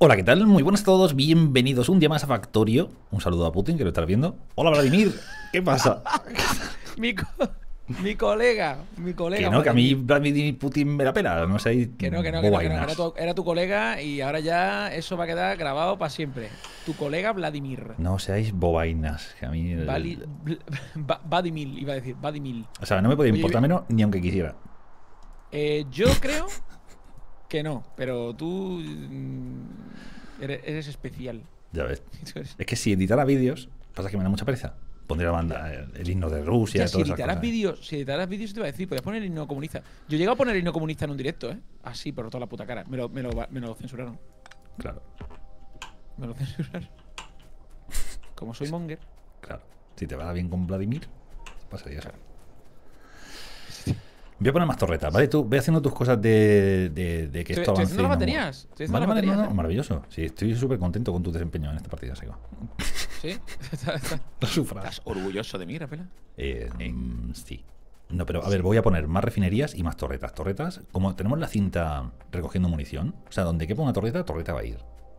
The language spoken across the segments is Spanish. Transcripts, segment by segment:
Hola, ¿qué tal? Muy buenas a todos, bienvenidos un día más a Factorio. Un saludo a Putin, que lo estás viendo. Hola, Vladimir, ¿qué pasa? Mi, co- mi colega, Que no, que a mí Vladimir. Vladimir Putin me la pela, no sé, Que no. bobainas. Era tu colega y ahora ya eso va a quedar grabado para siempre. Tu colega Vladimir. No seáis bobainas, que a mí... Vladimir, iba a decir, Vladimir. O sea, no me puede Oye, importar menos ni aunque quisiera. yo creo que no, pero tú eres especial. Ya ves. Tú eres- Es que si editara vídeos, pasa que me da mucha pereza. Pondría la banda, el himno de Rusia, Ya, todas esas cosas. si editaras vídeos te iba a decir, podías poner el himno comunista. Yo llegué a poner el himno comunista en un directo, ¿eh? Así, por toda la puta cara. Me lo censuraron. Claro, Me lo censuraron. Como soy monger. claro. Si te va bien con Vladimir, pasaría eso. Claro. Voy a poner más torretas, ¿vale? Tú ve haciendo tus cosas de que esto Estoy avance. haciendo y las no baterías. muera. Estoy haciendo Vale, las vale, baterías, no, maravilloso. Sí, estoy súper contento con tu desempeño en esta partida, Sego. ¿Sí? No sufras. ¿Estás orgulloso de mí, Rafaela? Sí. No, pero a ver, voy a poner más refinerías y más torretas. Torretas, como tenemos la cinta recogiendo munición, o sea, donde quepa una torreta, torreta va a ir.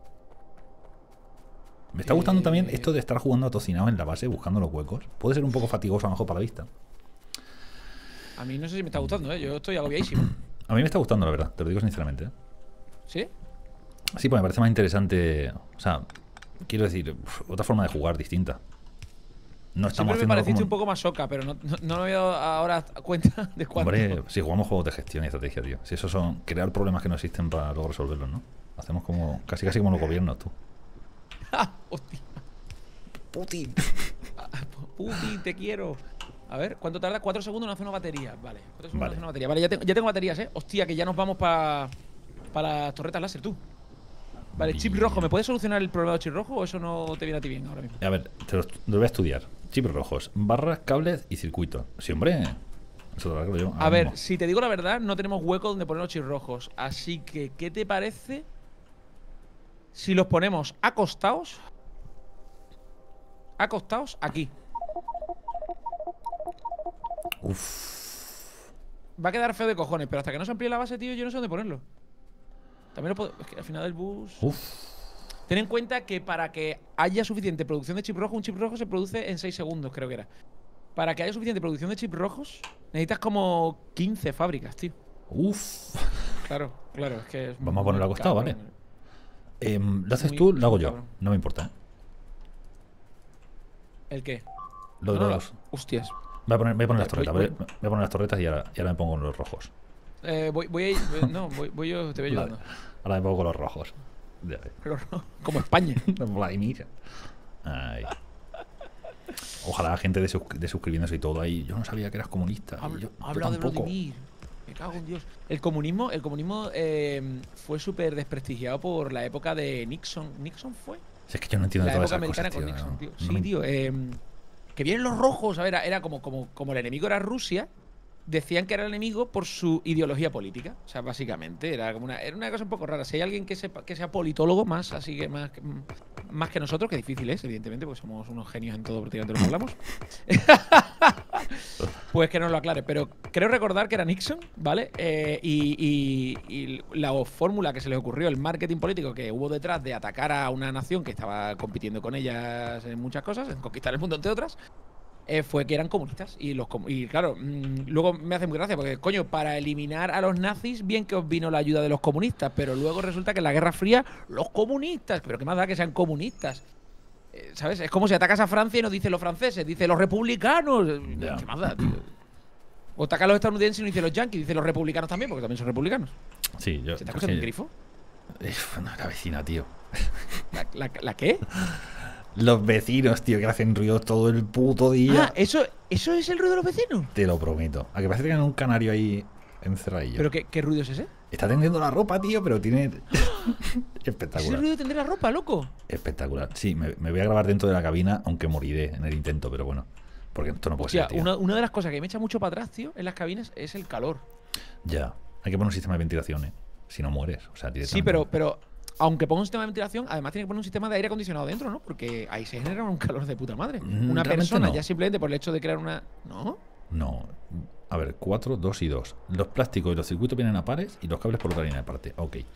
Me está gustando también esto de estar jugando a tocinado en la base, buscando los huecos. Puede ser un poco fatigoso a lo mejor para la vista. A mí no sé si me está gustando, ¿eh? Yo estoy agobiadísimo. A mí me está gustando, la verdad, te lo digo sinceramente. ¿Sí? Sí, pues me parece más interesante. O sea, quiero decir, otra forma de jugar distinta. No estamos Siempre me haciendo pareciste como... un poco más soca, pero no me había dado ahora cuenta de cuánto. Hombre, si jugamos juegos de gestión y estrategia, tío. Si esos son crear problemas que no existen para luego resolverlos, ¿no? Hacemos como casi como los gobiernos, tú. Hostia. Putin. Putin, te quiero. A ver, ¿cuánto tarda? 4 segundos en hacer una batería. Vale, 4 segundos en Vale. hacer una batería. Vale, ya tengo baterías, ¿eh? Hostia, que ya nos vamos para las torretas láser, tú. Vale, chip rojo. ¿Me puedes solucionar el problema del chip rojo o eso no te viene a ti bien ahora mismo? A ver, lo voy a estudiar. Chips rojos, barras, cables y circuito. Sí, hombre. Eso lo arreglo yo. A ahora ver, mismo. si te digo la verdad, no tenemos hueco donde poner los chips rojos. Así que, ¿qué te parece si los ponemos acostados? Acostados aquí. Uf. Va a quedar feo de cojones, pero hasta que no se amplíe la base, tío, yo no sé dónde ponerlo. También lo puedo... Es que al final del bus... Uf. Ten en cuenta que para que haya suficiente producción de chip rojo, un chip rojo se produce en 6 segundos, creo que era. Para que haya suficiente producción de chips rojos, necesitas como 15 fábricas, tío. Uf. Claro, es que es Vamos a muy ponerlo acostado, cabrón. ¿vale? ¿Lo haces Muy- tú? Lo hago muy yo. cabrón. No me importa, ¿eh? ¿El qué? Lo de No, no, los... hostias. Voy a poner las Voy- torretas, voy- ¿vale? Voy a poner las torretas y ahora me pongo con los rojos. Voy a ir. No, voy yo, te voy ayudando. Ahora me pongo con los rojos. Ya ves. Pero no, como España. Vladimir. Ay. Ojalá gente de suscribiéndose y todo ahí. Yo no sabía que eras comunista. Y yo Habla de tampoco. Vladimir. Me cago en Dios. El comunismo fue súper desprestigiado por la época de Nixon. ¿Nixon fue? Si es que yo no entiendo La todas época esas americana cosas, con tío. Nixon, tío. No Sí, me- tío. Que vienen los rojos. A ver, era como el enemigo era Rusia. Decían que era el enemigo por su ideología política. O sea, básicamente, era una cosa un poco rara. Si hay alguien que sea politólogo, más así que más que nosotros, que difícil es, evidentemente, porque somos unos genios en todo prácticamente lo que hablamos. Pues que nos lo aclare. Pero creo recordar que era Nixon, ¿vale? Y la fórmula que se les ocurrió, el marketing político que hubo detrás de atacar a una nación que estaba compitiendo con ellas en muchas cosas, en conquistar el mundo, entre otras. Fue que eran comunistas. Y claro, luego me hace muy gracia porque, coño, para eliminar a los nazis, bien que os vino la ayuda de los comunistas, pero luego resulta que en la Guerra Fría, los comunistas, pero ¿qué más da que sean comunistas? ¿Sabes? Es como si atacas a Francia y no dice los franceses, dice los republicanos. Ya. ¿Qué más da, tío? O atacas a los estadounidenses y no dice los yanquis, dice los republicanos también, porque también son republicanos. Sí, yo. ¿Se te ha escuchado un grifo? La vecina, tío. ¿La qué? Los vecinos, tío, que hacen ruido todo el puto día. Ah, ¿eso es el ruido de los vecinos? Te lo prometo. A que parece que tienen un canario ahí encerradillo. ¿Pero qué ruido es ese? Está tendiendo la ropa, tío, pero tiene. ¿Es el Espectacular. ruido de tender la ropa, loco? Espectacular. Sí, me voy a grabar dentro de la cabina, aunque moriré en el intento, pero bueno. Porque esto no puede Hostia, ser, tío. una de las cosas que me echa mucho para atrás, tío, en las cabinas es el calor. Ya. Hay que poner un sistema de ventilación, ¿eh? Si no mueres. O sea, Sí, directamente. pero aunque ponga un sistema de ventilación, además tiene que poner un sistema de aire acondicionado dentro, ¿no? Porque ahí se genera un calor de puta madre. Una Realmente persona, no. ya simplemente por el hecho de crear una. ¿No? No. A ver, 4, 2 y 2. Los plásticos y los circuitos vienen a pares y los cables por otra línea aparte. Ok.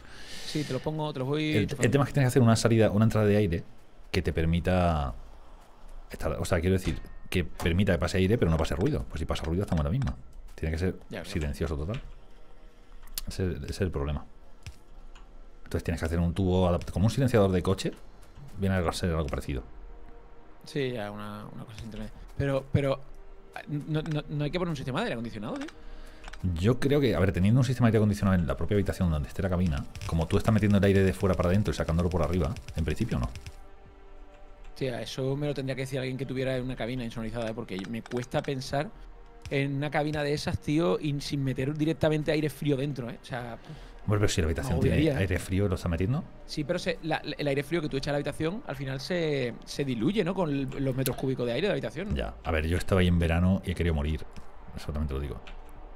Sí, te los pongo, te los voy. El tema es que tienes que hacer una salida, una entrada de aire que te permita o sea, quiero decir, que permita que pase aire, pero no pase ruido. Pues si pasa ruido, estamos en la misma. Tiene que ser silencioso total. Ese es el problema. Entonces tienes que hacer un tubo como un silenciador de coche. Viene a ser algo parecido. Sí, ya, una cosa internet. Pero no hay que poner un sistema de aire acondicionado, ¿sí? Yo creo que, a ver, teniendo un sistema de aire acondicionado en la propia habitación donde esté la cabina, como tú estás metiendo el aire de fuera para adentro y sacándolo por arriba, en principio no. Sí, eso me lo tendría que decir alguien que tuviera una cabina insonorizada, porque me cuesta pensar en una cabina de esas, tío, y sin meter directamente aire frío dentro, ¿eh? O sea, Bueno, pero si la habitación tiene aire frío, ¿lo está metiendo? sí, pero el aire frío que tú echas a la habitación, al final se diluye, ¿no? Con los metros cúbicos de aire de la habitación, ¿no? Ya, a ver, yo estaba ahí en verano y he querido morir. Eso también te lo digo.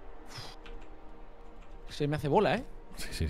Se me hace bola, ¿eh? Sí.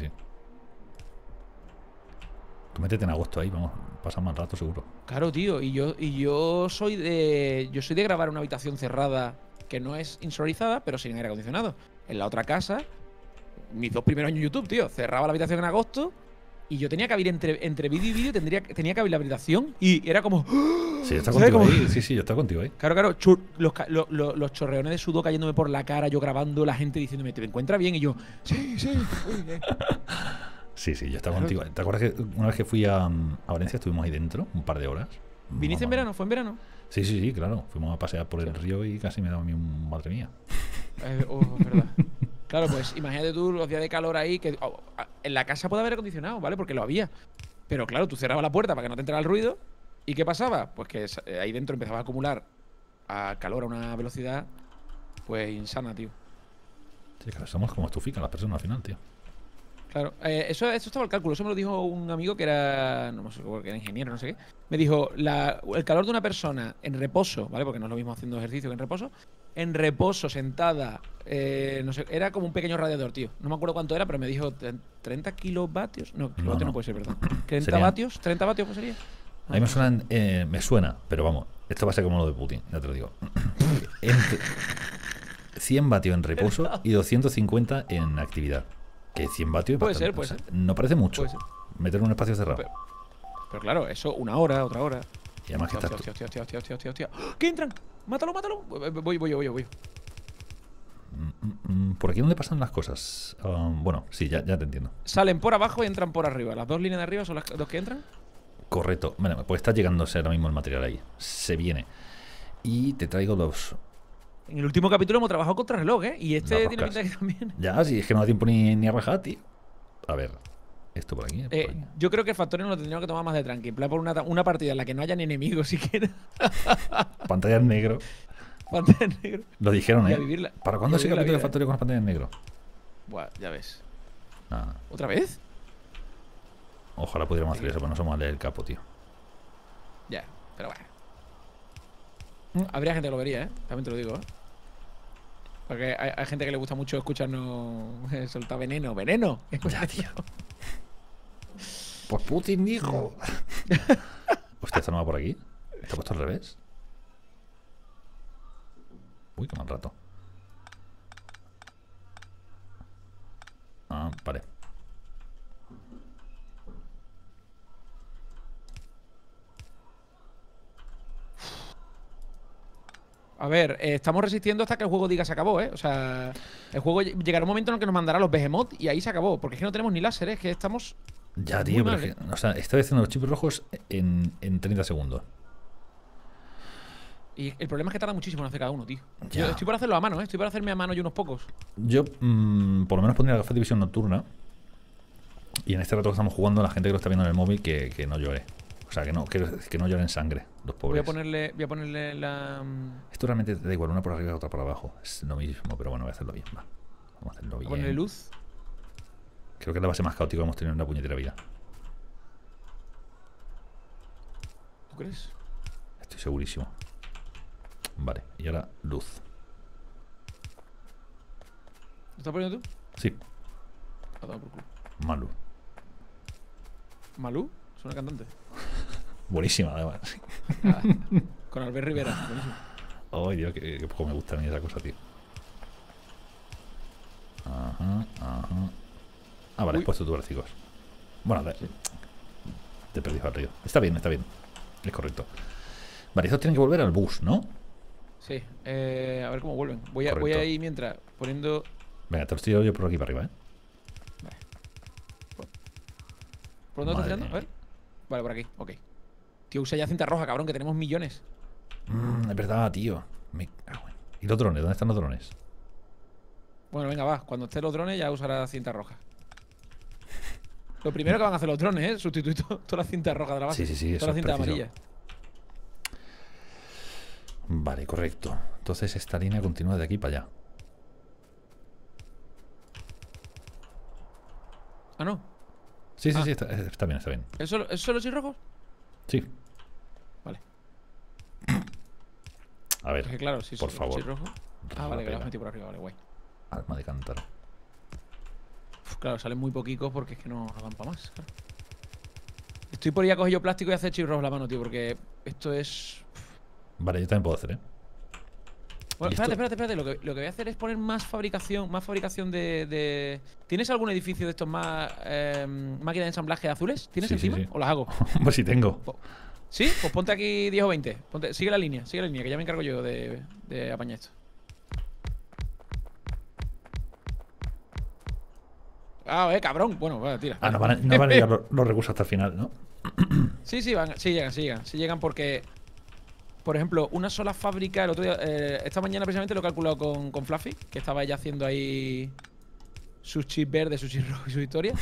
Tú métete en agosto ahí, vamos, pasa más rato seguro. Claro, tío, y yo soy de grabar una habitación cerrada que no es insonorizada, pero sin aire acondicionado. En la otra casa, mis 2 primeros años en YouTube, tío, cerraba la habitación en agosto y yo tenía que abrir entre vídeo y vídeo, tenía que abrir la habitación y era como... Sí, yo estaba contigo ahí. Sí, yo estaba contigo ahí. Claro, los chorreones de sudor cayéndome por la cara, yo grabando, la gente diciéndome, ¿te encuentras bien? Y yo, sí, muy bien. Sí, yo estaba contigo. ¿Te acuerdas que una vez que fui a Valencia estuvimos ahí dentro un par de horas? ¿Viniste en verano? ¿Fue en verano? Sí, claro. Fuimos a pasear por el río y casi me daba a mí un madre mía. Verdad. Claro, pues imagínate tú los días de calor ahí, que en la casa puede haber acondicionado, ¿vale? Porque lo había. Pero claro, tú cerrabas la puerta para que no te entrara el ruido. ¿Y qué pasaba? Pues que ahí dentro empezaba a acumular calor a una velocidad, pues insana, tío. Sí, claro, somos como estufican las personas al final, tío. Claro, eso estaba el cálculo. Eso me lo dijo un amigo que era, no sé, que era ingeniero, no sé qué. Me dijo, el calor de una persona en reposo, ¿vale? Porque no es lo mismo haciendo ejercicio que en reposo. En reposo, sentada, no sé, era como un pequeño radiador, tío. No me acuerdo cuánto era, pero me dijo 30 kilovatios. No, kilovatios no puede ser, ¿verdad? 30 vatios, 30 vatios, ¿qué sería? A mí me suena, pero vamos, esto va a ser como lo de Putin, ya te lo digo. 100 vatios en reposo y 250 en actividad. Que 100 vatios puede ser. No parece mucho meter en un espacio cerrado. Pero claro, eso, una hora, otra hora. Y además que hostia. ¿Qué entran? Mátalo. Voy. ¿Por aquí dónde pasan las cosas? Bueno, sí, ya te entiendo. Salen por abajo y entran por arriba. Las 2 líneas de arriba son las 2 que entran. Correcto. Bueno, pues está llegándose ahora mismo el material ahí. Se viene. Y te traigo los... En el último capítulo hemos trabajado contra reloj, ¿eh? Y este tiene pinta que también. Ya, sí, es que no da tiempo ni a rajar, tío. A ver, esto por aquí. Yo creo que el Factorio nos lo tendríamos que tomar más de tranqui. En plan, por una partida en la que no haya ni enemigos siquiera. Pantalla en negro. Pantalla en negro. Lo dijeron, ¿eh? Vivirla, ¿Para cuándo ese capítulo de Factorio con las pantallas en negro? Buah, ya ves. Nada. ¿Otra vez? Ojalá pudiéramos hacer eso, pero no somos a leer el capo, tío. Ya, pero bueno. Habría gente que lo vería, ¿eh? También te lo digo, ¿eh? Porque hay gente que le gusta mucho escucharnos soltar veneno. ¡Veneno! Ya, tío. Pues Putin dijo. Hostia, ¿esto no va por aquí? ¿Está puesto al revés? Uy, qué mal rato. Vale. A ver, estamos resistiendo hasta que el juego diga se acabó, ¿eh? O sea, el juego llegará un momento en el que nos mandará los Behemoth y ahí se acabó. Porque es que no tenemos ni láser, es que estamos... Ya, tío, pero es que, o sea, estoy haciendo los chips rojos en 30 segundos. Y el problema es que tarda muchísimo en hacer cada uno, tío. Ya. Yo estoy por hacerlo a mano, ¿eh? Estoy por hacerme a mano y unos pocos. Yo, por lo menos pondría la gafas de visión nocturna. Y en este rato que estamos jugando, la gente que lo está viendo en el móvil, que no llore. O sea, que no lloren sangre, los pobres. Voy a ponerle la... Esto realmente da igual, una por arriba y otra por abajo. Es lo mismo, pero bueno, voy a hacerlo bien. Va. Vamos a hacerlo bien. Voy a ponerle luz. Creo que es la base más caótica que hemos tenido en la puñetera vida. ¿Tú crees? Estoy segurísimo. Vale, y ahora luz. ¿Lo estás poniendo tú? Sí. A tomar por culo. Malu. ¿Malú? Es una cantante. Buenísima, además. Con Albert Rivera. Buenísimo. Ay, Dios, que poco me gusta a mí esa cosa, tío. Ajá. Vale, has puesto tus gráficos. Bueno, te he perdido al río. Está bien, está bien. Es correcto. Vale, estos tienen que volver al bus, ¿no? Sí. A ver cómo vuelven. Voy a ir mientras poniendo... Venga, te los tiro yo por aquí para arriba, ¿eh? Vale. ¿Por dónde estás tirando? A ver. Vale, por aquí. Ok. Tío, usa ya cinta roja, cabrón, que tenemos millones. Es verdad, tío. ¿Y los drones? ¿Dónde están los drones? Bueno, venga, va. Cuando estén los drones ya usará cinta roja. Lo primero que van a hacer los drones, ¿eh? Sustituir toda la cinta roja de la base. Sí, toda la cinta amarilla. Vale, correcto. Entonces esta línea continúa de aquí para allá. Ah, no. Sí, está bien, está bien. ¿Es solo chip rojo? Sí. Vale. A ver, es que claro, si por favor. Chip rojo. Ah, vale, que lo has metido por arriba, vale, guay. Alma de cántaro. Claro, salen muy poquitos porque es que no dan para más. Claro. Estoy por ir a coger yo plástico y hacer chip rojo en la mano, tío, porque esto es... Vale, yo también puedo hacer, ¿eh? Bueno, espérate. Lo que voy a hacer es poner más fabricación de... ¿Tienes algún edificio de estos más máquinas de ensamblaje azules? ¿Tienes encima? Sí. ¿O las hago? Pues sí tengo. ¿Sí? Pues ponte aquí 10 o 20. Sigue la línea, que ya me encargo yo de apañar esto. Ah, cabrón. Bueno, vale, tira. No van a llegar los recursos hasta el final, ¿no? Sí, llegan porque... Por ejemplo, una sola fábrica, el otro día, esta mañana precisamente lo he calculado con Fluffy, que estaba ella haciendo ahí sus chips verdes, sus chips rojos y su historia.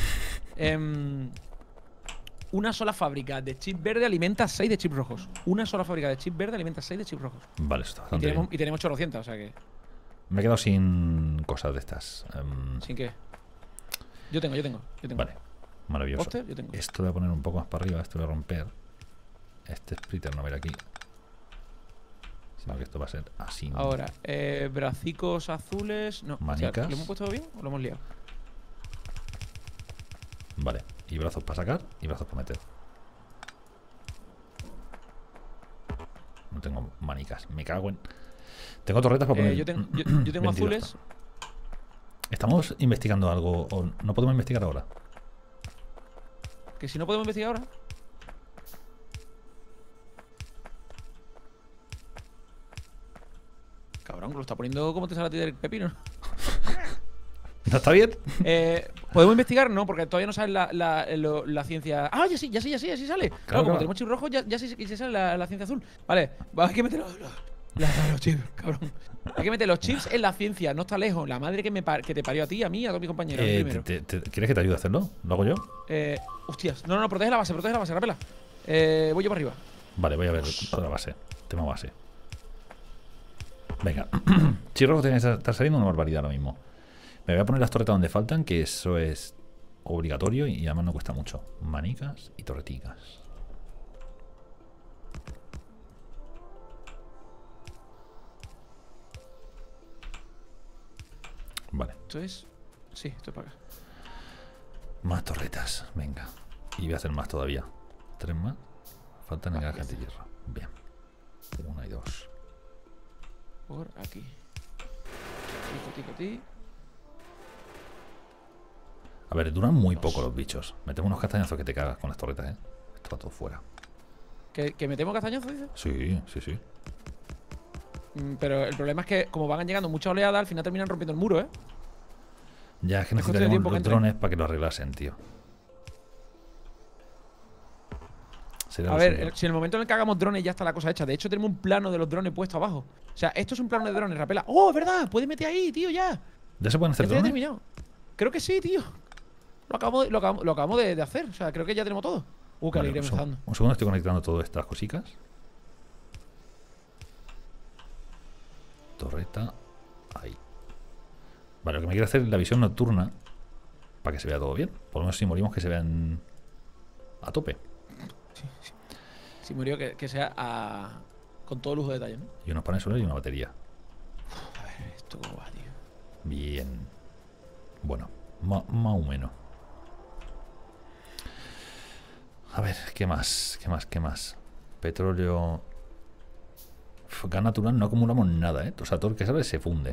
Una sola fábrica de chips verdes alimenta 6 de chips rojos. Una sola fábrica de chips verdes alimenta 6 de chips rojos. Vale, esto está bastante bien. Y tenemos 800, o sea que... Me he quedado sin cosas de estas. ¿Sin qué? Yo tengo. Vale, maravilloso. ¿Poster? Yo tengo. Esto lo voy a poner un poco más para arriba, esto lo voy a romper. Este splitter no va a ir aquí. Sino que esto va a ser así. Ahora, bracicos azules. No, manicas. ¿lo hemos puesto bien o lo hemos liado? Vale, y brazos para sacar y brazos para meter. No tengo manicas, me cago en... Tengo torretas para poner. Yo tengo azules. ¿Estamos investigando algo o no podemos investigar ahora? Que si no podemos investigar ahora. Cabrón, lo está poniendo como te sale a ti del pepino. ¿No está bien? ¿Podemos investigar? No, porque todavía no sale la ciencia. Ah, ya sí sale. Claro, como tenemos chip rojo, ya sí sale la ciencia azul. Vale, hay que meter los chips, cabrón. Hay que meter los chips en la ciencia, no está lejos. La madre que te parió a ti, a mí, a todos mis compañeros. ¿Quieres que te ayude a hacerlo? ¿Lo hago yo? Hostias. No, protege la base, rápela. Voy yo para arriba. Vale, voy a ver toda la base. Tema base. Venga. Chirrojo tiene que estar saliendo una barbaridad ahora mismo. Me voy a poner las torretas donde faltan, que eso es obligatorio y además no cuesta mucho. Manicas y torreticas. Vale. ¿Esto es? Sí, esto es para acá. Más torretas, venga. Y voy a hacer más todavía. 3 más. Faltan en el de hierro. Bien. 1 y 2. Por aquí. Ti. A ver, duran muy poco los bichos. Metemos unos castañazos que te cagas con las torretas, ¿eh? Esto va todo fuera. ¿Que metemos castañazos, dices? Sí. Pero el problema es que como van llegando muchas oleadas, al final terminan rompiendo el muro, ¿eh? Ya, es que necesitaríamos los drones para que lo arreglasen, tío. A ver, si en el momento en el que hagamos drones ya está la cosa hecha. De hecho, tenemos un plano de los drones puesto abajo. O sea, esto es un plano de drones, Rapela. ¡Oh, es verdad! Puedes meter ahí, tío, ya. ¿Ya se pueden hacer drones? Terminado. Creo que sí, tío. Lo acabamos de hacer. O sea, creo que ya tenemos todo. Que vale, alegría me está dando. Un segundo, estoy conectando todas estas cositas. Torreta. Ahí. Vale, lo que me quiero hacer es la visión nocturna. Para que se vea todo bien. Por lo menos si morimos que se vean a tope. Sí. Si murió que sea con todo lujo de detalle, ¿no? Y unos paneles solares y una batería. A ver, esto cómo va, tío. Bien. Bueno, más o menos. A ver, ¿qué más? Petróleo. Gas natural no acumulamos nada, ¿eh? O sea, todo el que sale se funde.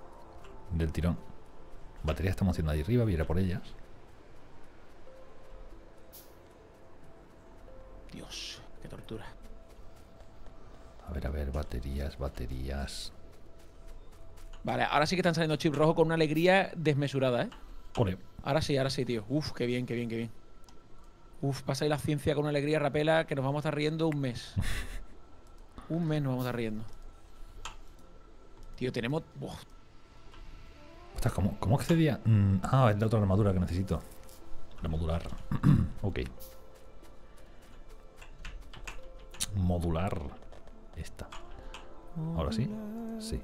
Del tirón. Batería estamos haciendo ahí arriba, voy a ir a por ellas. Dios, qué tortura. A ver, baterías. Vale, ahora sí que están saliendo chips rojos con una alegría desmesurada, ¿eh? Ole. Ahora sí, tío. Uf, qué bien. Uf, pasa ahí la ciencia con una alegría rapela que nos vamos a estar riendo un mes. Un mes nos vamos a estar riendo. Tío, tenemos... Uf. Ostras, ¿cómo accedía? Ah, es la otra armadura que necesito. La modular. Ok. Modular. Esta. Ahora sí. Sí.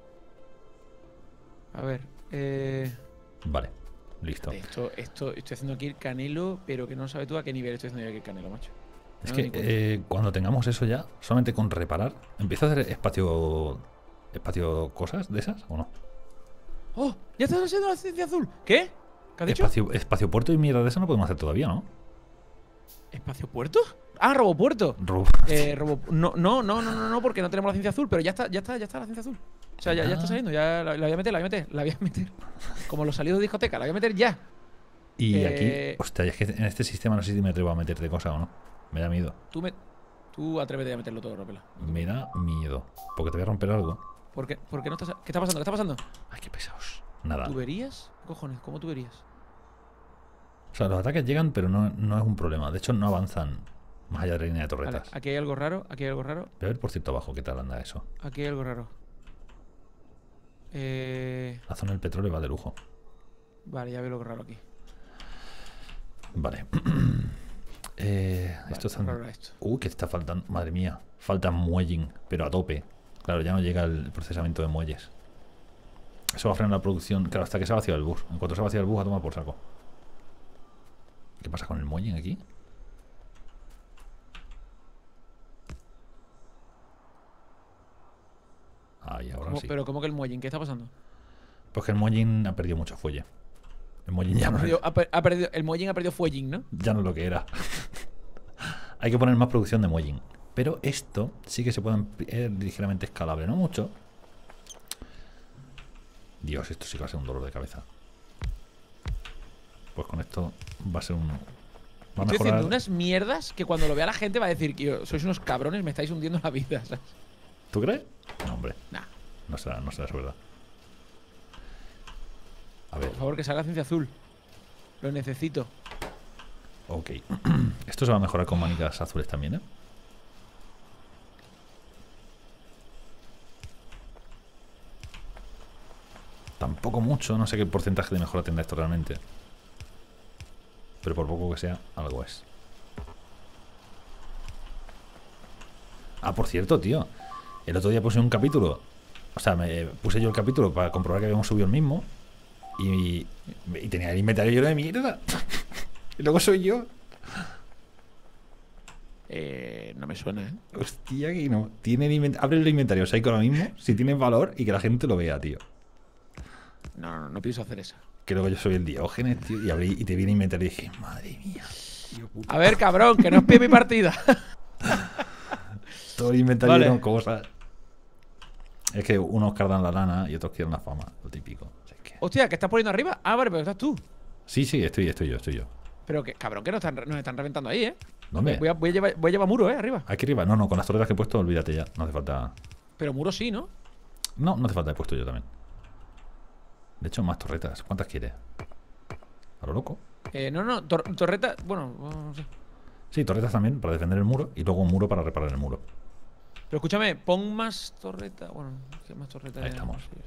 A ver, Vale. Listo. estoy haciendo aquí el canelo, pero que no sabes tú a qué nivel estoy haciendo yo aquí el canelo, macho. Es que cuando tengamos eso ya, solamente con reparar, ¿empieza a hacer espacio cosas de esas o no? ¡Oh! ¡Ya estás haciendo la ciencia azul! ¿Qué? ¿Qué has dicho? Espacio puerto y mierda de eso no podemos hacer todavía, ¿no? ¿Espacio puerto? ¡Ah, robopuerto! Robo. No, porque no tenemos la ciencia azul, pero ya está la ciencia azul. O sea, ya está saliendo, ya la voy a meter. Como los salidos de discoteca, la voy a meter ya. Y aquí, hostia, es que en este sistema no sé si me atrevo a meterte cosas o no. Me da miedo. Tú atrévete a meterlo todo, Rapela. Me da miedo. Porque te voy a romper algo. ¿Por qué no estás...? ¿Qué está pasando? ¿Qué está pasando? Ay, qué pesados. Nada. ¿Tuberías? ¿Cojones? ¿Cómo tuberías? O sea, los ataques llegan, pero no es un problema. De hecho, no avanzan más allá de la línea de torretas. Vale, aquí hay algo raro. Voy a ver por cierto abajo qué tal anda eso. Aquí hay algo raro. La zona del petróleo va de lujo. Vale, ya veo lo raro aquí. Vale. Esto está... raro esto. Que está faltando. Madre mía. Falta muelling, pero a tope. Claro, ya no llega el procesamiento de muelles. Eso va a frenar la producción. Claro, hasta que se ha vaciado el bus. En cuanto se ha vaciado el bus, a tomar por saco. ¿Qué pasa con el muelling aquí? Ahí, ahora sí. ¿Pero cómo que el muelle? ¿Qué está pasando? Pues que el muelling ha perdido mucho fuelle. El muelling ya no es... El muelling ha perdido fuelling, ¿no? Ya no es lo que era. Hay que poner más producción de muelling. Pero esto sí que se puede ligeramente escalable, no mucho. Dios, esto sí que va a ser un dolor de cabeza. Pues con esto va a ser un... Va a Estoy mejorar... haciendo unas mierdas que cuando lo vea la gente va a decir que sois unos cabrones, me estáis hundiendo la vida, ¿sabes? ¿Tú crees? No, hombre. Nah. No será eso verdad. A ver. Por favor, que salga ciencia azul. Lo necesito. Ok. Esto se va a mejorar con manicas azules también, ¿eh? Tampoco mucho. No sé qué porcentaje de mejora tendrá esto realmente. Pero por poco que sea, algo es. Ah, por cierto, tío. El otro día puse un capítulo. O sea, me puse yo el capítulo para comprobar que habíamos subido el mismo. Y tenía el inventario lleno de mierda. Y luego soy yo. No me suena, ¿eh? Hostia, que no. Tiene el inventario. Abre el inventario, o sea, ahora mismo, si tiene valor y que la gente lo vea, tío. No pienso hacer eso. Que luego yo soy el Diógenes, tío. Y abrí y te vi el inventario y dije, madre mía, tío, puta. A ver, cabrón, que no espíe mi partida. Todo el inventario lleno de cosas. Es que unos cargan la lana y otros quieren la fama, lo típico. O sea, que... Hostia, ¿qué estás poniendo arriba? Ah, vale, pero estás tú. Sí, estoy yo. Pero que, cabrón, que nos están reventando ahí, ¿eh? ¿Dónde? Voy a llevar muro, arriba. Aquí arriba. No, con las torretas que he puesto, olvídate ya. No hace falta. Pero muro sí, ¿no? No hace falta, he puesto yo también. De hecho, más torretas. ¿Cuántas quieres? ¿A lo loco? Torreta. Bueno, no sé. Sí, torretas también para defender el muro y luego un muro para reparar el muro. Pero escúchame, pon más torreta. Bueno, ¿qué más torreta? Ahí estamos. Sí.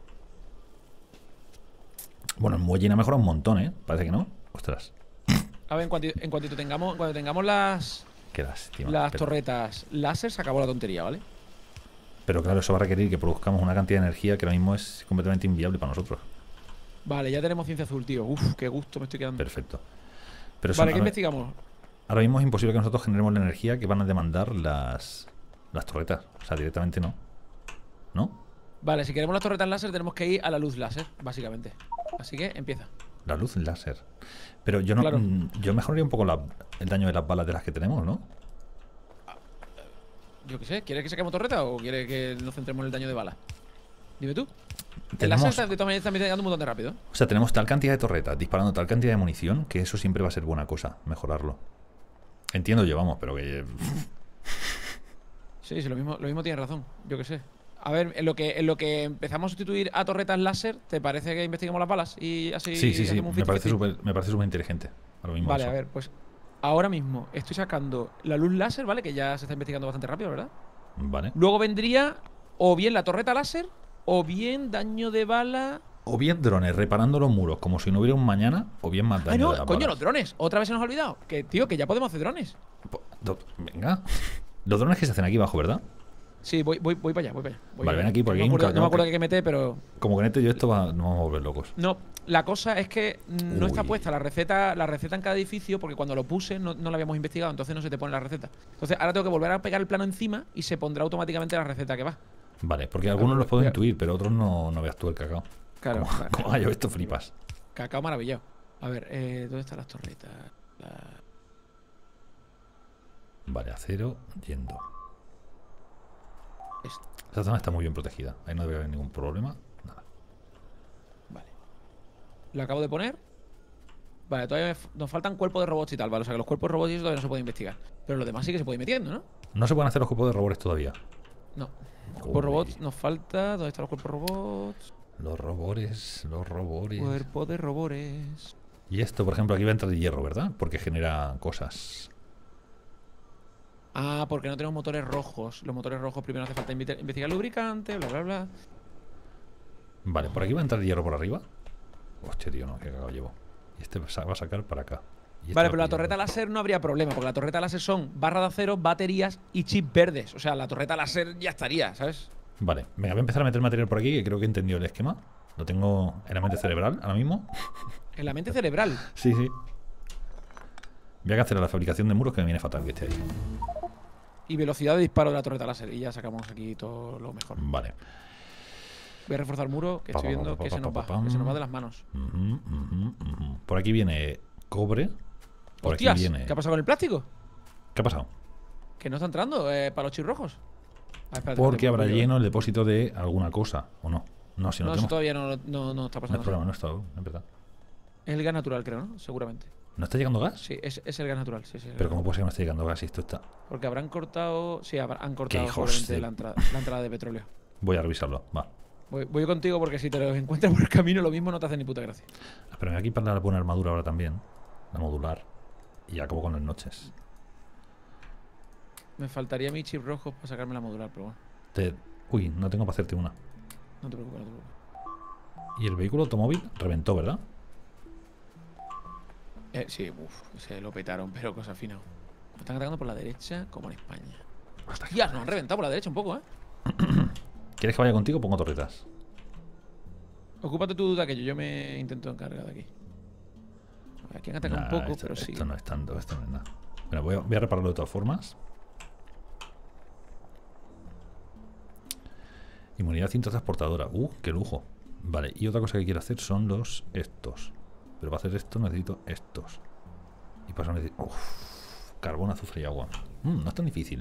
Bueno, el muelle ha mejorado un montón, ¿eh? Parece que no. Ostras. A ver, en cuanto tengamos las Qué lástima. las torretas láser, se acabó la tontería, ¿vale? Pero claro, eso va a requerir que produzcamos una cantidad de energía que ahora mismo es completamente inviable para nosotros. Vale, ya tenemos ciencia azul, tío. Uf, qué gusto me estoy quedando. Perfecto. Pero vale, ¿qué investigamos? Ahora mismo es imposible que nosotros generemos la energía que van a demandar las torretas. O sea, directamente no. ¿No? Vale, si queremos las torretas láser tenemos que ir a la luz láser, básicamente. Así que empieza. La luz láser. Pero yo no. Claro. Yo mejoraría un poco el daño de las balas de las que tenemos, ¿no? Yo qué sé, ¿quieres que saquemos torreta o quieres que nos centremos en el daño de balas? Dime tú. El Tenemos, láser de todas maneras está llegando un montón de rápido. o sea, tenemos tal cantidad de torretas disparando tal cantidad de munición que eso siempre va a ser buena cosa, mejorarlo. Entiendo yo, vamos, pero que... Sí, lo mismo tienes razón. Yo qué sé. A ver, en lo que empezamos a sustituir a torretas láser, ¿te parece que investiguemos las balas? Y así Sí, hacemos un me parece 50-50? súper inteligente. Ahora mismo Vale, eso. a ver, pues ahora mismo estoy sacando la luz láser, ¿vale? Que ya se está investigando bastante rápido, ¿verdad? Vale. Luego vendría o bien la torreta láser o bien daño de bala. O bien drones reparando los muros como si no hubiera un mañana, o bien más daño ¡Ay, no! de las ¡Coño, balas. los drones! Otra vez se nos ha olvidado. Que, tío, que ya podemos hacer drones. Venga. Los drones que se hacen aquí abajo, ¿verdad? Sí, voy para allá, voy para allá. Vale, ven aquí porque no me acuerdo qué meter, pero... Como conecte yo esto, nos vamos a volver locos. No, la cosa es que no está Uy. puesta la receta en cada edificio porque cuando lo puse no la habíamos investigado, entonces no se te pone la receta. Entonces ahora tengo que volver a pegar el plano encima y se pondrá automáticamente la receta que va. Vale, porque algunos los puedo Voy a- intuir, pero otros no veas tú el cacao. Claro. Como, como yo esto flipas. Cacao maravillado. A ver, ¿dónde están las torretas? Vale, acero yendo. Esto. Esta zona está muy bien protegida. Ahí no debe haber ningún problema. Nada. Vale. Lo acabo de poner. Vale, todavía nos faltan cuerpos de robots y tal, ¿vale? O sea que los cuerpos de robots y eso todavía no se puede investigar. Pero lo demás sí que se puede ir metiendo, ¿no? No se pueden hacer los cuerpos de robots todavía. No. Cuerpos robots nos falta. ¿Dónde están los cuerpos robots? Los robores, los robores. Cuerpo de robores. Y esto, por ejemplo, aquí va a entrar hierro, ¿verdad? Porque genera cosas. Ah, porque no tenemos motores rojos. Los motores rojos primero hace falta investigar lubricante, bla, bla, bla. Vale, por aquí va a entrar hierro por arriba. Hostia, tío, no, qué cagado llevo. Y este va a sacar para acá. Y este Vale, va pero la pillando. torreta láser no habría problema, porque la torreta láser son barra de acero, baterías y chips verdes. O sea, la torreta láser ya estaría, ¿sabes? Vale, venga, voy a empezar a meter material por aquí, que creo que he entendido el esquema. Lo tengo en la mente cerebral ahora mismo. En la mente cerebral. Sí, sí. Voy a cancelar la fabricación de muros, que me viene fatal que esté ahí. Y velocidad de disparo de la torreta láser. Y ya sacamos aquí todo lo mejor. Vale. Voy a reforzar el muro, que estoy viendo que se nos va. Que se nos va de las manos. Por aquí viene cobre. Por ¡Hostias! aquí viene... ¿Qué ha pasado con el plástico? ¿Qué ha pasado? Que no está entrando para los chirrojos. Ah, espérate, Porque habrá voy yo. lleno el depósito de alguna cosa, ¿o no? No, si no, No, eso tenemos... todavía no está No hay pasando. problema, no está, en verdad. Es el gas natural, creo, ¿no? Seguramente. ¿No está llegando gas? Sí, es el gas natural. Sí, sí. Pero ¿cómo puede ser que no esté llegando gas si esto está...? Porque habrán cortado. Sí, han cortado hijos probablemente de- la entrada de petróleo. Voy a revisarlo, va. Voy contigo porque si te los encuentras por el camino, lo mismo no te hace ni puta gracia. Pero aquí para la buena armadura ahora también. La modular. Y acabo con las noches. Me faltaría mi chip rojo para sacarme la modular, pero bueno. Uy, no tengo para hacerte una. No te preocupes, no te preocupes. Y el vehículo automóvil reventó, ¿verdad? Sí, se lo petaron, pero cosa fina. Nos están atacando por la derecha como en España. Hostias, nos han reventado por la derecha un poco, ¿eh? ¿Quieres que vaya contigo? Pongo torretas. Ocúpate tú de aquello, yo me intento encargar de aquí. Aquí han atacado un poco, pero sí. Esto no es tanto, esto no es nada. Bueno, voy a repararlo de todas formas. Inmunidad cinta transportadora. Qué lujo. Vale, y otra cosa que quiero hacer son estos. Pero para hacer esto necesito estos. Y para eso necesito... carbón, azufre y agua. No es tan difícil.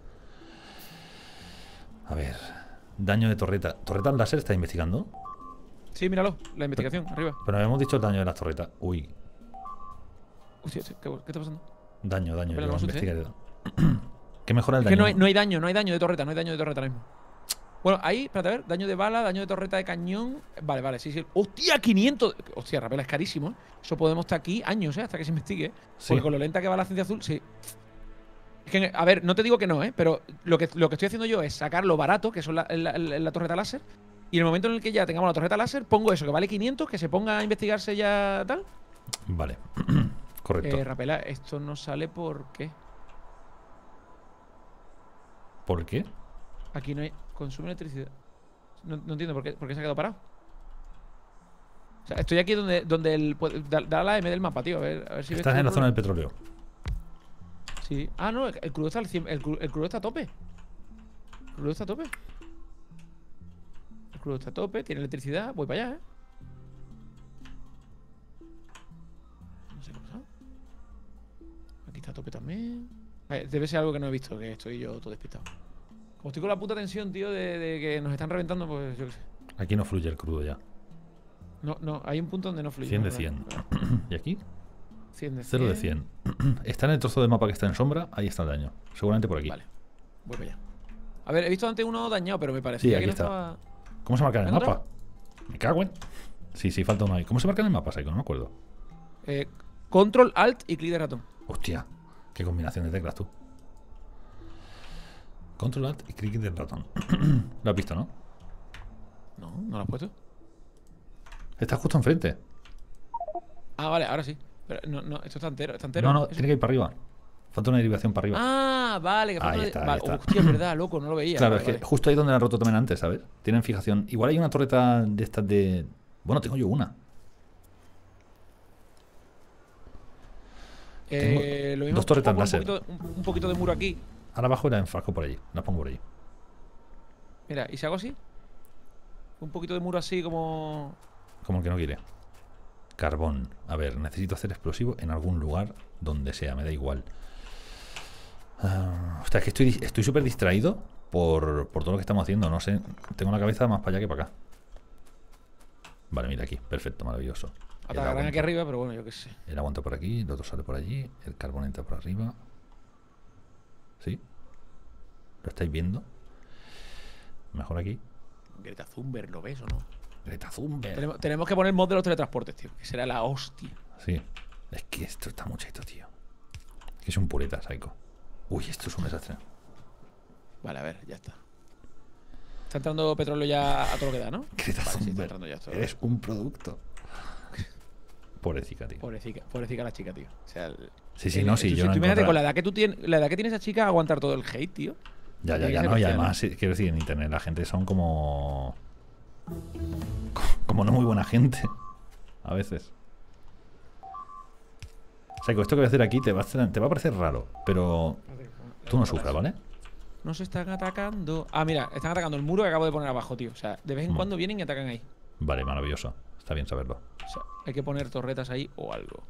A ver. Daño de torreta. ¿Torretas láser está investigando? Sí, míralo, la investigación, arriba. Pero habíamos dicho el daño de las torretas. Uy. Hostia, ¿qué está pasando? Daño. Espera, Yo no voy a me asustes, investigar. ¿Qué mejora el Es que daño? no hay daño de torreta, no hay daño de torreta ahora mismo. Bueno, ahí, espérate, a ver, daño de bala, daño de torreta de cañón. Vale, sí. ¡Hostia, 500! Hostia, Rapela, es carísimo, ¿eh? Eso podemos estar aquí años, ¿eh? Hasta que se investigue. Sí. Porque con lo lenta que va la ciencia azul, sí. Es que, a ver, no te digo que no, ¿eh? Pero lo que estoy haciendo yo es sacar lo barato, que son la torreta láser. Y en el momento en el que ya tengamos la torreta láser, pongo eso, que vale 500, que se ponga a investigarse ya tal. Vale. Correcto. Rapela, esto no sale ¿por qué? ¿Por qué? Aquí no hay. Consume electricidad. No entiendo por qué se ha quedado parado. O sea, estoy aquí donde el. Da la M del mapa, tío. A ver si ves. Estás en la zona del petróleo. Sí. Ah, no, el crudo está al 100. El crudo está a tope. El crudo está a tope. El crudo está a tope, tiene electricidad. Voy para allá, No sé qué ha pasado. Aquí está a tope también. Debe ser algo que no he visto, que estoy yo todo despistado. Como estoy con la puta tensión, tío, de que nos están reventando, pues yo qué sé. Aquí no fluye el crudo ya. No, hay un punto donde no fluye. 100 de ¿no? 100. ¿Y aquí? 100 de 0 de 100. Está en el trozo de mapa que está en sombra. Ahí está el daño. Seguramente por aquí. Vale. Voy para allá. A ver, he visto antes uno dañado, pero me Sí, parecía aquí que no está. estaba... ¿Cómo se marca en el ¿Me mapa? Me cago en... Sí, falta uno ahí. ¿Cómo se marca en el mapa, Psycho? No me acuerdo. Control, Alt y clic de ratón. Hostia, qué combinación de teclas tú. Control Alt y clic del ratón. Lo has visto, ¿no? No lo has puesto. Está justo enfrente. Ah, vale, ahora sí. Pero no, esto está entero. ¿Está entero? No, ¿Eso? tiene que ir para arriba. Falta una derivación para arriba. Ah, vale. Que falta Ahí está, vale. ahí está. Hostia, es verdad, loco, no lo veía. Claro, Vale, es que vale. justo ahí donde la han roto también antes, ¿sabes? Tienen fijación. Igual hay una torreta de estas de... Bueno, tengo yo una. Lo mismo, dos torretas pongo láser. un poquito de muro aquí. Ahora abajo la enfrasco por allí. La pongo por allí. Mira, ¿y si hago así? Un poquito de muro así como... Como el que no quiere. Carbón. A ver, necesito hacer explosivo en algún lugar donde sea, me da igual. Hostia, es que estoy súper distraído por todo lo que estamos haciendo. No sé, tengo la cabeza más para allá que para acá. Vale, mira aquí, perfecto, maravilloso. Atacarán aquí arriba, pero bueno, yo qué sé. El aguanta por aquí, el otro sale por allí, el carbón entra por arriba. ¿Sí? ¿Lo estáis viendo? Mejor aquí. Greta Thunberg, ¿lo ves o no? Greta Thunberg. Tenemos que poner mod de los teletransportes, tío. Que será la hostia. Sí. Es que esto está muchito, tío. Es que es un pureta, Psycho. Uy, esto es un desastre. Vale, a ver, ya está. Está entrando petróleo ya a todo lo que da, ¿no? Greta Vale, sí, está Thunberg. entrando ya todo. Eres un producto. Pobrecita, tío. Pobrecita la chica, tío. O sea, Sí, no, sí, yo no tú imagínate, encontrar- con la edad que tú tienes, la edad que tiene esa chica, aguantar todo el hate, tío. Ya, Tiene que ser no, y bestial, además, quiero decir, en internet la gente son como... Como no muy buena gente. A veces. Psycho, esto que voy a hacer aquí te va a parecer raro, pero tú no sufras, ¿vale? Nos están atacando. Ah, mira, están atacando el muro que acabo de poner abajo, tío. O sea, de vez en cuando vienen y atacan ahí. Vale, maravilloso. Está bien saberlo. O sea, hay que poner torretas ahí o algo.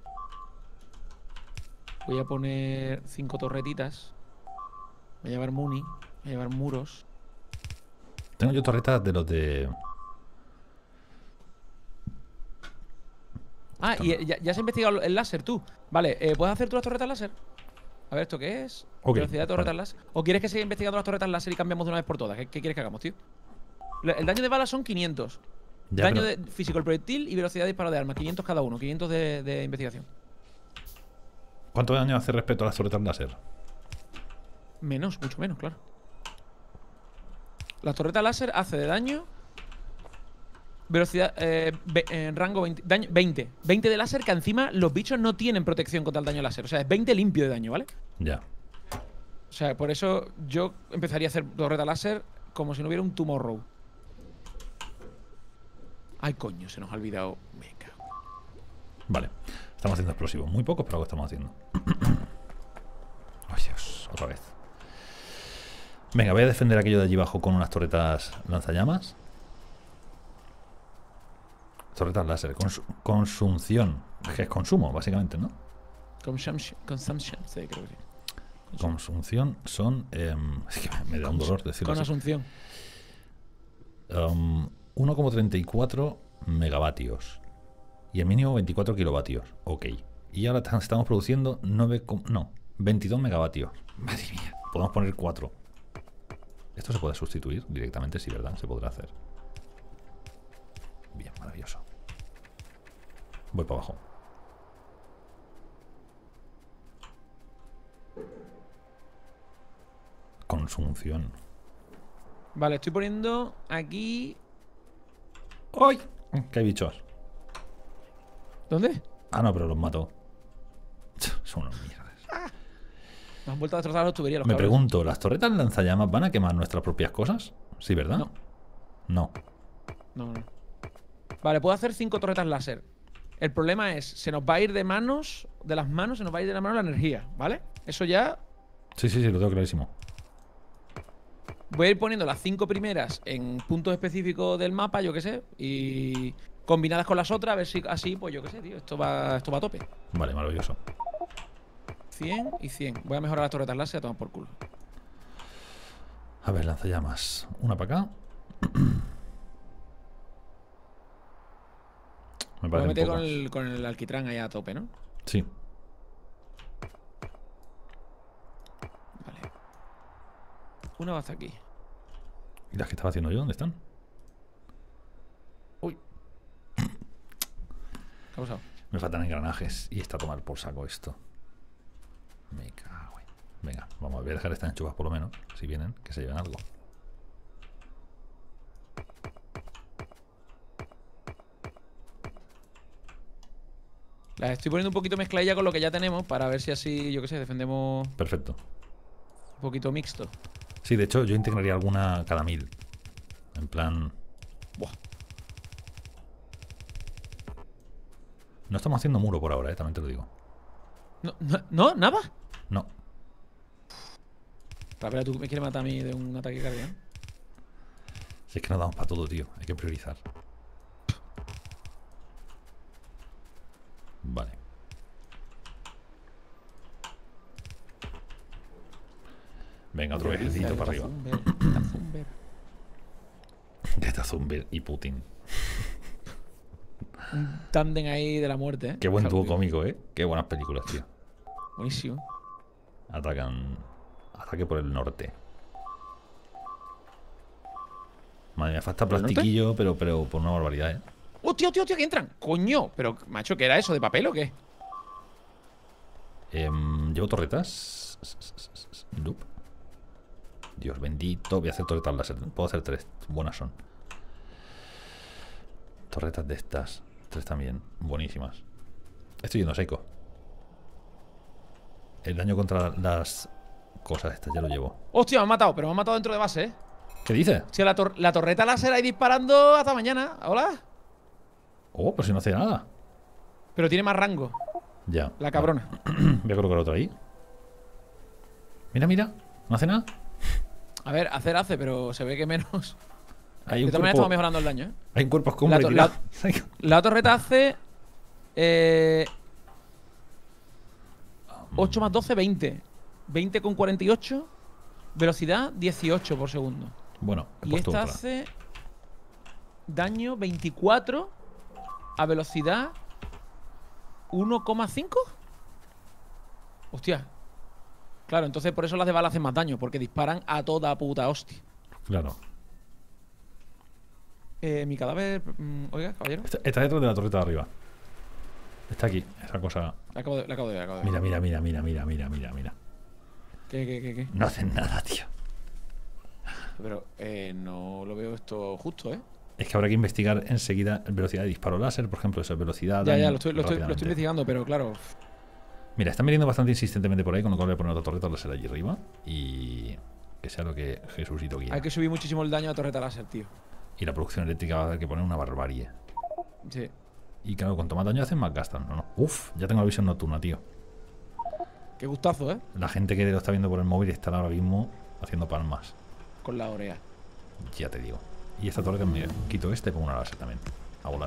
Voy a poner 5 torretitas. Voy a llevar Muni. Voy a llevar muros. Tengo yo torretas de los de... Ah, y ya has investigado el láser tú. Vale, ¿puedes hacer tú las torretas láser? A ver, ¿esto qué es? Ok, Velocidad de torretas vale. láser. ¿O quieres que siga investigando las torretas láser y cambiamos de una vez por todas? ¿Qué quieres que hagamos, tío? El daño de bala son 500. Ya, Daño pero- de físico el proyectil y velocidad de disparo de arma. 500 cada uno. 500 de investigación. ¿Cuánto daño hace respecto a las torretas láser? Menos, mucho menos, claro. La torreta láser hace de daño. Velocidad. Rango 20. Daño 20. 20 de láser, que encima los bichos no tienen protección contra el daño láser. O sea, es 20 limpio de daño, ¿vale? Ya. O sea, por eso yo empezaría a hacer torreta láser como si no hubiera un Tomorrow. Ay, coño, se nos ha olvidado. Me cago. Vale. Estamos haciendo explosivos. Muy pocos, pero algo estamos haciendo. Ay, Dios. Otra vez. Venga, voy a defender aquello de allí abajo con unas torretas lanzallamas. Torretas láser. Consunción. Que es consumo, básicamente, ¿no? Consumption, sí, creo que sí. Consunción son... es que me da un dolor decirlo Con así. Asunción. 1,34 megavatios. Y el mínimo 24 kilovatios. Ok. Y ahora estamos produciendo 22 megavatios. Madre mía. Podemos poner 4. Esto se puede sustituir directamente, sí, ¿verdad? Se podrá hacer. Bien, maravilloso. Voy para abajo. Consunción. Vale, estoy poniendo aquí. ¡Ay! Que hay bichos. ¿Dónde? Ah, no, pero los mato. Son unos mierdas. Nos han vuelto a destrozar las tuberías los Me cabrones. pregunto, ¿las torretas lanzallamas van a quemar nuestras propias cosas? Sí, ¿verdad? No. No. No. Vale, puedo hacer 5 torretas láser. El problema es, se nos va a ir de manos, de las manos, se nos va a ir de la mano la energía, ¿vale? Eso ya. Sí, lo tengo clarísimo. Voy a ir poniendo las 5 primeras en puntos específicos del mapa, yo qué sé, y combinadas con las otras, a ver si así, pues yo qué sé, tío, esto va a tope. Vale, maravilloso. 100 y 100. Voy a mejorar las torretas láser y a tomar por culo. A ver, lanzallamas. Una para acá. Me Voy a parecen meter pocas. con el alquitrán ahí a tope, ¿no? Sí. Una va hasta aquí. ¿Y las que estaba haciendo yo, dónde están? Uy. ¿Qué ha pasado? Me faltan engranajes y está a tomar por saco esto. Me cago en... Venga, vamos a dejar estas enchufas por lo menos. Si vienen, que se lleven algo. Las estoy poniendo un poquito mezcladilla con lo que ya tenemos para ver si así, yo qué sé, defendemos Perfecto. un poquito mixto. Sí, de hecho, yo integraría alguna cada 1000. En plan... Buah. No estamos haciendo muro por ahora, también te lo digo. ¿No? ¿Nada? No. Espera, ¿tú me quieres matar a mí de un ataque cardíaco? Si es que no damos para todo, tío. Hay que priorizar. Vale. Venga, otro ejército para arriba. De Tazumber y Putin. Un tándem ahí de la muerte, ¿eh? Qué buen dúo cómico, ¿eh? Qué buenas películas, tío. Buenísimo. Atacan... Ataque por el norte. Madre mía, falta plastiquillo, pero por una barbaridad, ¿eh? ¡Oh, tío, que entran! ¡Coño! Pero, macho, ¿qué era eso? ¿De papel o qué? ¿Llevo torretas? Nope. Dios bendito. Voy a hacer torretas láser. Puedo hacer 3. Buenas son. Torretas de estas. 3 también. Buenísimas. Estoy yendo seco. El daño contra las cosas estas ya lo llevo. ¡Hostia, me han matado! Pero me han matado dentro de base, ¿eh? ¿Qué dices? Hostia, la torreta láser ahí disparando hasta mañana. ¿Hola? Oh, pues si no hace nada. Pero tiene más rango. Ya. La cabrona. Voy a colocar otra ahí. Mira, mira. No hace nada. A ver, hace, pero se ve que menos. Hay De un todas maneras cuerpo... estamos mejorando el daño, ¿eh? Hay un cuerpo escombro ahí tirado. La torreta hace 8 más 12, 20. 20 con 48. Velocidad 18 por segundo. Bueno, he Y puesto esta otra. hace daño 24 a velocidad 1,5. Hostia. Claro, entonces por eso las de bala hacen más daño, porque disparan a toda puta hostia. Claro. Mi cadáver... oiga, caballero. Está detrás de la torreta de arriba. Está aquí, esa cosa. La acabo de ver. Mira, mira, mira, mira, mira, mira, mira, mira. ¿Qué? No hacen nada, tío. Pero no lo veo esto justo, ¿eh? Es que habrá que investigar enseguida velocidad de disparo láser, por ejemplo, esa velocidad. Ya, lo estoy investigando, pero claro. Mira, están viniendo bastante insistentemente por ahí, con lo cual voy a poner otra torreta láser allí arriba. Y que sea lo que Jesucito quiera. Hay que subir muchísimo el daño a torreta láser, tío. Y la producción eléctrica va a haber que poner una barbarie. Sí. Y claro, cuanto más daño hacen, más gastan. No. Uf, ya tengo la visión nocturna, tío. Qué gustazo, ¿eh? La gente que lo está viendo por el móvil está ahora mismo haciendo palmas. Con la orea. Ya te digo. Y esta torre que me quito y pongo una láser también. A volar.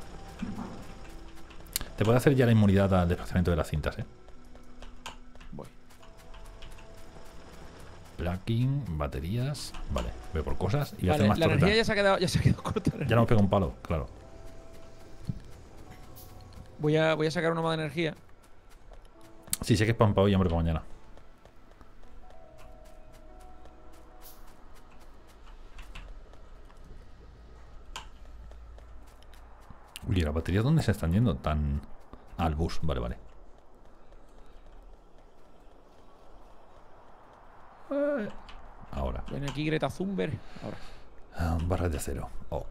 Te puede hacer ya la inmunidad al desplazamiento de las cintas, ¿eh? Voy. Blacking, baterías. Vale, voy por cosas y voy a Vale, hacer más la torretas. energía ya se ha quedado corta. Ya no me pega un palo, claro. Voy a sacar una más de energía. Sí, sé que es pan para hoy y hambre para mañana. Uy, ¿las baterías dónde se están yendo? Tan... al bus, vale. Ahora. Ven aquí, Greta Thunberg. Ahora. Barras de acero. Ok.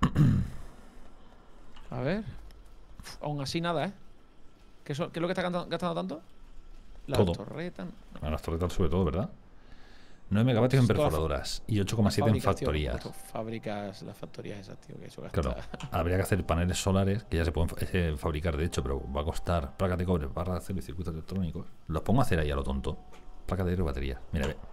A ver. Uf, aún así nada, ¿eh? ¿Qué es lo que está gastando tanto? La Todo. torreta. A las torretas sobre todo, ¿verdad? 9 megavatios en perforadoras y 8,7 en factorías. Tío, fábricas, las factorías esas, tío, que eso gasta. Claro, habría que hacer paneles solares que ya se pueden fabricar, de hecho, pero va a costar placas de cobre, barras de acero y circuitos electrónicos. Los pongo a hacer ahí a lo tonto. Placas de hierro y batería. Mira, ve.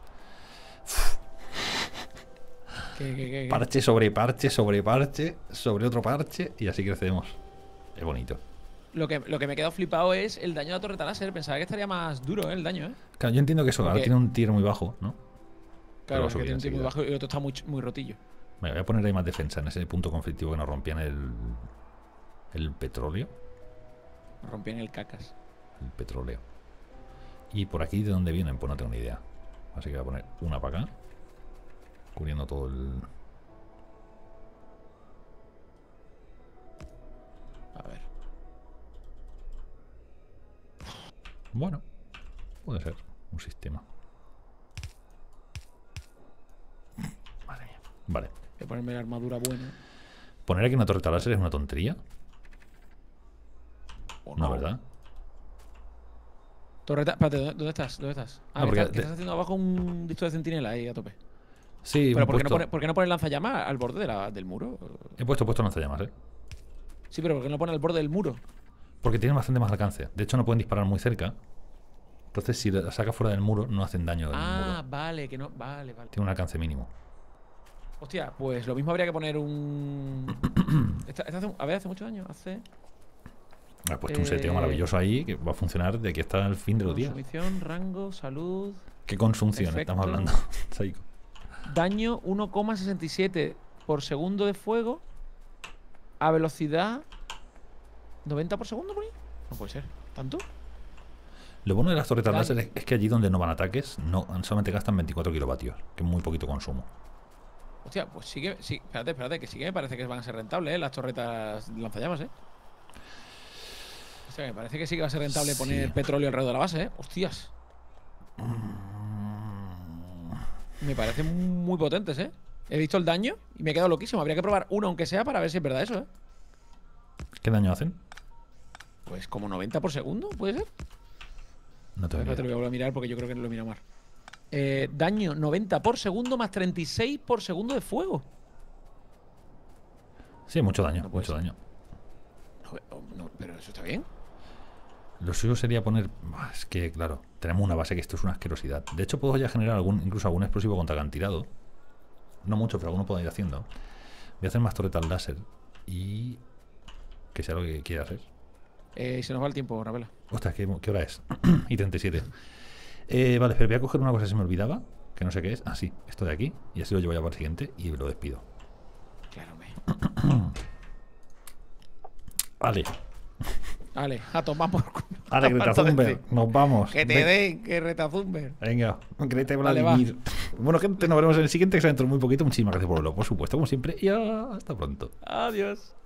¿Qué? Parche sobre parche sobre parche sobre otro parche y así crecemos. Es bonito. Lo que me he quedado flipado es el daño de la torreta láser. Pensaba que estaría más duro, el daño, ¿eh? Claro, yo entiendo que eso ahora tiene un tier muy bajo, ¿no? Claro, que tiene un tier muy bajo y el otro está muy rotillo. Me voy a poner ahí más defensa en ese punto conflictivo que nos rompían el petróleo. Rompían el cacas. El petróleo. Y por aquí, ¿de dónde vienen? Pues no tengo ni idea. Así que voy a poner una para acá. cubriendo todo el... A ver. Bueno, puede ser un sistema. Madre mía. Vale. Voy a ponerme la armadura buena. Poner aquí una torreta láser es una tontería. ¿O No, ¿verdad? Torreta, espérate, ¿dónde estás? ¿Dónde estás? Ah, No, porque ¿qué estás haciendo abajo un disco de centinela ahí a tope? Sí, Pero ¿por qué no pones lanzallamas al borde del muro? he puesto lanzallamas, ¿eh? Sí, pero ¿por qué no pones al borde del muro? Porque tienen bastante más alcance. De hecho, no pueden disparar muy cerca. Entonces, si la sacas fuera del muro, no hacen daño del muro. Ah, vale, que no. Vale. Tiene un alcance mínimo. Hostia, pues lo mismo habría que poner un. Hace muchos años. Ha puesto un seteo maravilloso ahí que va a funcionar de aquí hasta el fin de los días. Consumición, rango, salud. ¿Qué consunción efecto, estamos hablando? Psycho. Daño 1,67 por segundo de fuego. A velocidad 90 por segundo, por ahí. No puede ser. ¿Tanto? Lo bueno de las torretas láser es que allí donde no van ataques, solamente gastan 24 kilovatios, que es muy poquito consumo. Hostia, pues sí, espérate, que sí que me parece que van a ser rentables, las torretas lanzallamas, Hostia, me parece que sí que va a ser rentable poner petróleo alrededor de la base, Hostias. Me parecen muy potentes, He visto el daño y me he quedado loquísimo. Habría que probar uno, aunque sea, para ver si es verdad eso, ¿Qué daño hacen? Pues como 90 por segundo, ¿puede ser? No te lo voy a volver a mirar porque yo creo que no lo he mirado mal. Daño 90 por segundo más 36 por segundo de fuego. Sí, mucho daño, mucho daño. No, pero eso está bien. Lo suyo sería poner... Es que, claro, tenemos una base que esto es una asquerosidad. De hecho, puedo ya generar incluso algún explosivo contra acantilado. No mucho, pero alguno puedo ir haciendo. Voy a hacer más torretas láser y... que sea lo que quiera hacer. Se nos va el tiempo, Ravela. Ostras, ¿qué hora es? Y 37. Vale, pero voy a coger una cosa que se me olvidaba, que no sé qué es. Ah, sí, esto de aquí. Y así lo llevo ya para el siguiente y lo despido. Claro, me. Vale. Vale, a tomar por culo. Vale, Greta Thunberg, nos vamos. Que te den, que Greta Thunberg. Venga, Greta Vladimir. Bueno, gente, nos veremos en el siguiente, que será dentro de muy poquito. Muchísimas gracias por verlo, por supuesto, como siempre. Y hasta pronto. Adiós.